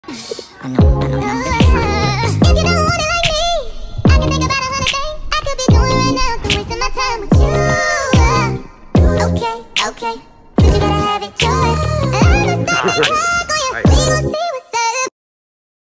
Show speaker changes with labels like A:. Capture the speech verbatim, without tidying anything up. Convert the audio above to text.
A: I know, I know, and I'm really trying. If you don't want it like me, I can think about a hundred things I could be doing right now, than wasting my time with you. Okay, okay, but you gotta have it your way. I understand.